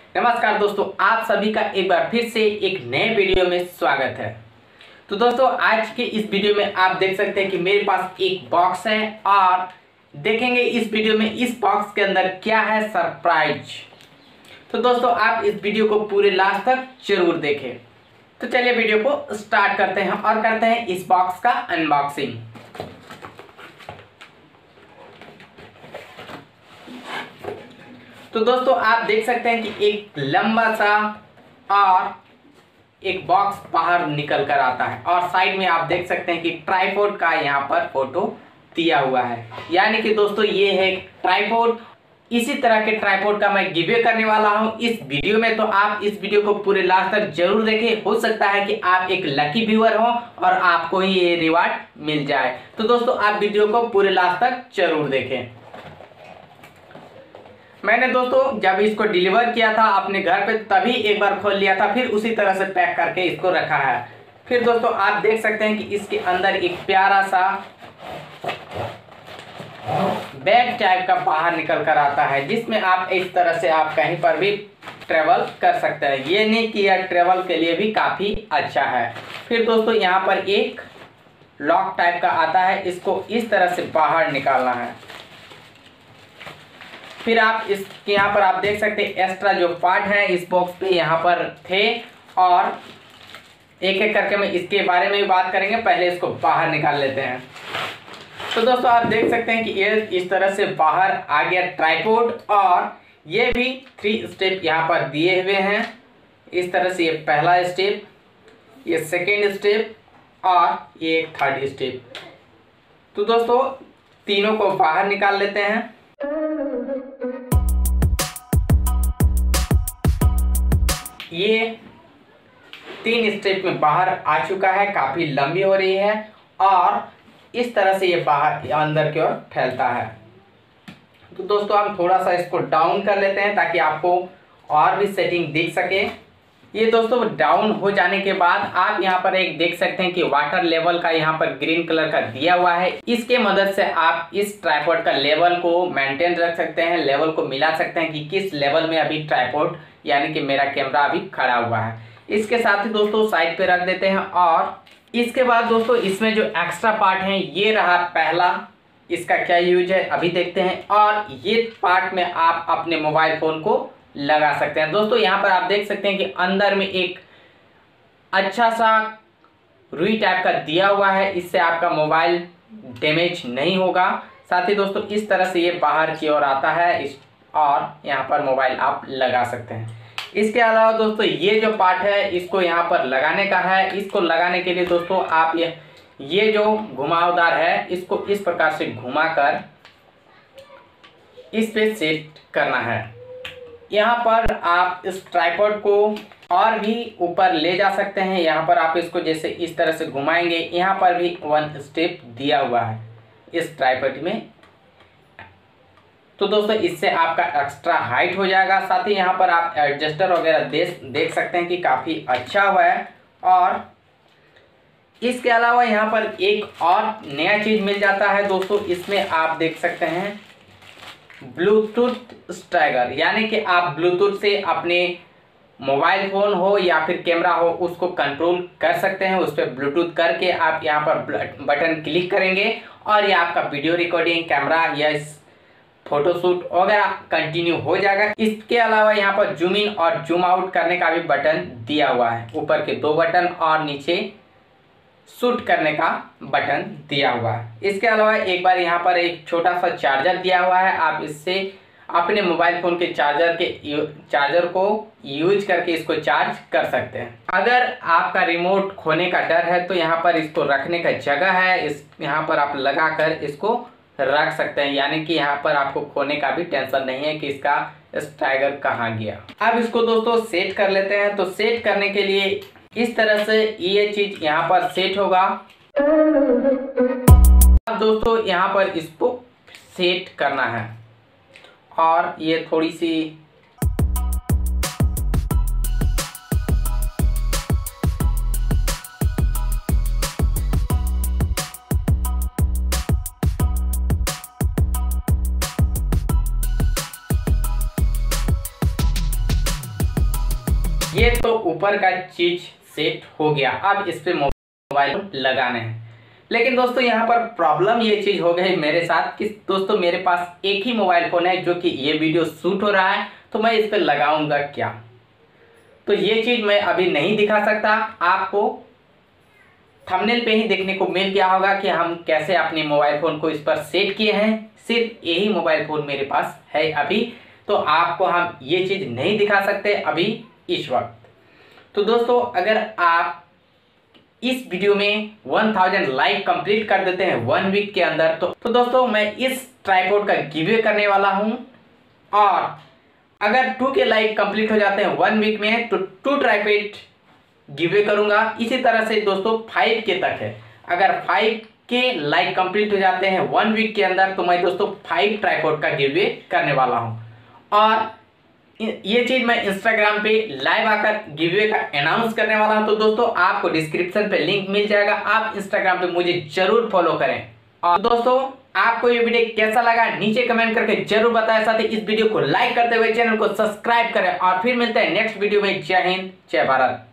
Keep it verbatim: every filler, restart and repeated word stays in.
नमस्कार दोस्तों, आप सभी का एक बार फिर से एक नए वीडियो में स्वागत है। तो दोस्तों आज के इस वीडियो में आप देख सकते हैं कि मेरे पास एक बॉक्स है और देखेंगे इस वीडियो में इस बॉक्स के अंदर क्या है सरप्राइज। तो दोस्तों आप इस वीडियो को पूरे लास्ट तक जरूर देखें। तो चलिए वीडियो को स्टार्ट करते हैं और करते हैं इस बॉक्स का अनबॉक्सिंग। तो दोस्तों आप देख सकते हैं कि एक लंबा सा और एक बॉक्स बाहर निकल कर आता है और साइड में आप देख सकते हैं कि ट्राइपॉड का यहाँ पर फोटो दिया हुआ है। यानी कि दोस्तों ये है ट्राइपॉड। इसी तरह के ट्राइपॉड का मैं गिवे करने वाला हूँ इस वीडियो में। तो आप इस वीडियो को पूरे लास्ट तक जरूर देखें। हो सकता है कि आप एक लकी व्यूअर हो और आपको ही ये रिवार्ड मिल जाए। तो दोस्तों आप वीडियो को पूरे लास्ट तक जरूर देखें। मैंने दोस्तों जब इसको डिलीवर किया था अपने घर पे तभी एक बार खोल लिया था, फिर उसी तरह से पैक करके इसको रखा है। फिर दोस्तों आप देख सकते हैं कि इसके अंदर एक प्यारा सा बैग टाइप का बाहर निकल कर आता है, जिसमें आप इस तरह से आप कहीं पर भी ट्रेवल कर सकते हैं। ये नहीं कि यह ट्रेवल के लिए भी काफ़ी अच्छा है। फिर दोस्तों यहाँ पर एक लॉक टाइप का आता है, इसको इस तरह से बाहर निकालना है। फिर आप इस यहाँ पर आप देख सकते हैं एक्स्ट्रा जो पार्ट है इस बॉक्स पे यहाँ पर थे और एक एक करके मैं इसके बारे में भी बात करेंगे। पहले इसको बाहर निकाल लेते हैं। तो दोस्तों आप देख सकते हैं कि ये इस तरह से बाहर आ गया ट्राइपॉड और ये भी थ्री स्टेप यहाँ पर दिए हुए हैं। इस तरह से ये पहला स्टेप, ये सेकेंड स्टेप और ये एक थर्ड स्टेप। तो दोस्तों तीनों को बाहर निकाल लेते हैं। ये तीन स्टेप में बाहर आ चुका है, काफी लंबी हो रही है और इस तरह से ये बाहर अंदर की ओर फैलता है। तो दोस्तों हम थोड़ा सा इसको डाउन कर लेते हैं ताकि आपको और भी सेटिंग दिख सके। ये दोस्तों डाउन हो जाने के बाद आप यहाँ पर एक देख सकते हैं कि वाटर लेवल का यहाँ पर ग्रीन कलर का दिया हुआ है। इसके मदद से आप इस ट्राइपॉड का लेवल को मेंटेन रख सकते हैं, लेवल को मिला सकते हैं कि किस लेवल में अभी ट्राइपॉड यानी कि मेरा कैमरा अभी खड़ा हुआ है। इसके साथ ही दोस्तों साइड पे रख देते हैं और इसके बाद दोस्तों इसमें जो एक्स्ट्रा पार्ट है ये रहा पहला। इसका क्या यूज है अभी देखते हैं और ये पार्ट में आप अपने मोबाइल फोन को लगा सकते हैं। दोस्तों यहाँ पर आप देख सकते हैं कि अंदर में एक अच्छा सा रुई टाइप का दिया हुआ है, इससे आपका मोबाइल डैमेज नहीं होगा। साथ ही दोस्तों इस तरह से ये बाहर की ओर आता है इस और यहाँ पर मोबाइल आप लगा सकते हैं। इसके अलावा दोस्तों ये जो पार्ट है इसको यहाँ पर लगाने का है। इसको लगाने के लिए दोस्तों आप ये ये जो घुमावदार है इसको इस प्रकार से घुमाकर इस पे सेट करना है। यहाँ पर आप इस ट्राइपॉड को और भी ऊपर ले जा सकते हैं। यहाँ पर आप इसको जैसे इस तरह से घुमाएंगे, यहाँ पर भी वन स्टेप दिया हुआ है इस ट्राइपॉड में। तो दोस्तों इससे आपका एक्स्ट्रा हाइट हो जाएगा। साथ ही यहाँ पर आप एडजस्टर वगैरह देख देख सकते हैं कि काफ़ी अच्छा हुआ है। और इसके अलावा यहाँ पर एक और नया चीज़ मिल जाता है दोस्तों, इसमें आप देख सकते हैं ब्लूटूथ स्ट्राइगर, यानी कि आप ब्लूटूथ से अपने मोबाइल फ़ोन हो या फिर कैमरा हो उसको कंट्रोल कर सकते हैं। उस पर ब्लूटूथ करके आप यहाँ पर बटन क्लिक करेंगे और ये आपका वीडियो रिकॉर्डिंग, कैमरा या फोटोशूट वगैरह कंटिन्यू हो जाएगा। इसके अलावा यहाँ पर जूम इन और जूम आउट करने का भी बटन दिया हुआ है, ऊपर के दो बटन और नीचे शूट करने का बटन दिया हुआ है। इसके अलावा एक बार यहाँ पर एक छोटा सा चार्जर दिया हुआ है, आप इससे अपने मोबाइल फ़ोन के चार्जर के चार्जर को यूज करके इसको चार्ज कर सकते हैं। अगर आपका रिमोट खोने का डर है तो यहाँ पर इसको रखने का जगह है, इस यहाँ पर आप लगा कर इसको रख सकते हैं, यानी कि यहाँ पर आपको खोने का भी टेंशन नहीं है कि इसका स्ट्राइगर कहाँ गया। अब इसको दोस्तों सेट कर लेते हैं। तो सेट करने के लिए इस तरह से ये चीज यहाँ पर सेट होगा। अब दोस्तों यहाँ पर इसको सेट करना है और ये थोड़ी सी ये तो ऊपर का चीज सेट हो गया। अब इस पे मोबाइल लगाने हैं। लेकिन दोस्तों यहाँ पर प्रॉब्लम ये चीज हो गई मेरे साथ कि दोस्तों मेरे पास एक ही मोबाइल फोन है जो कि ये वीडियो शूट हो रहा है, तो मैं इस पे लगाऊंगा क्या। तो ये चीज मैं अभी नहीं दिखा सकता, आपको थंबनेल पे ही देखने को मिल गया होगा कि हम कैसे अपने मोबाइल फोन को इस पर सेट किए हैं। सिर्फ यही मोबाइल फोन मेरे पास है अभी, तो आपको हम ये चीज नहीं दिखा सकते अभी इस वक्त। तो दोस्तों अगर आप इस वीडियो में वन थाउज़ेंड लाइक कंप्लीट कर देते हैं वन वीक के अंदर, तो, तो दोस्तों मैं इस ट्राइपॉड का गिवअवे करने वाला हूं। और अगर टू के लाइक कंप्लीट हो जाते हैं वन वीक में तो टू ट्राइपॉड गिवअवे करूंगा। इसी तरह से दोस्तों फाइव के तक है, अगर फाइव के लाइक कंप्लीट हो जाते हैं वन वीक के अंदर तो मैं दोस्तों फाइव ट्राइपॉड का गिवअवे करने वाला हूं। और ये चीज मैं इंस्टाग्राम पे लाइव आकर गिवअवे का अनाउंस करने वाला हूं। तो दोस्तों आपको डिस्क्रिप्शन पे लिंक मिल जाएगा, आप इंस्टाग्राम पे मुझे जरूर फॉलो करें। और दोस्तों आपको ये वीडियो कैसा लगा नीचे कमेंट करके जरूर बताएं, साथ ही इस वीडियो को लाइक करते हुए चैनल को सब्सक्राइब करें। और फिर मिलते हैं नेक्स्ट वीडियो में। जय हिंद, जय भारत।